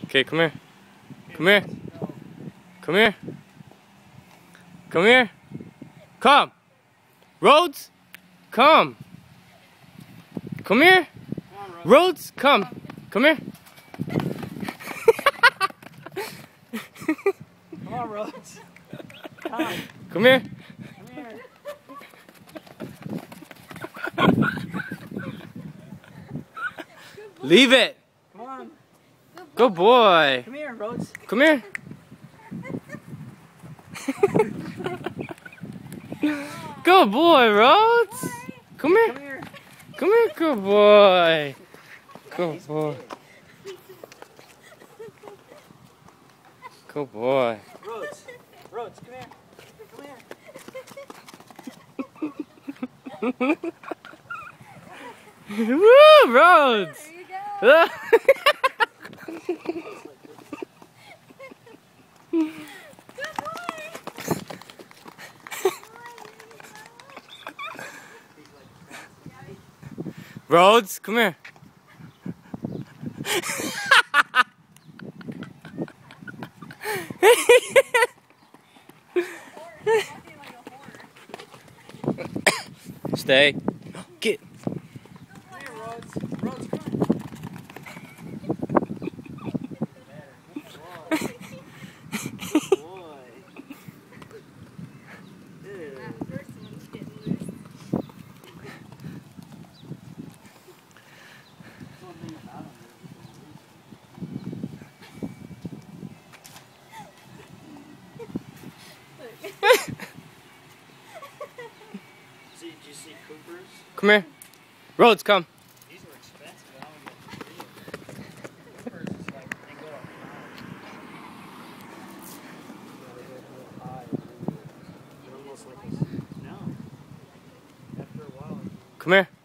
Okay, come here. Come here. Come here. Come here. Come. Rhodes, come. Come here. Rhodes, come. Come here. Come on, Rhodes. Come. Come here. Come here. Leave it. Come on. Good boy. Come here, Rhodes. Come here. Good boy, Rhodes. Come here. Come here. Come here, good boy. Good boy. Good boy. Rhodes. Rhodes, come here. Come here. Woo, Rhodes. There you go. Rhodes, come here. Stay. Get. Come here, Rhodes. Rhodes, come here. Good boy. That first one's getting loose. Did you see Cooper's? Come here. Rhodes, come. These are expensive. I don't get Cooper's is like, they go up high. They're almost like, no. After a while. Come here.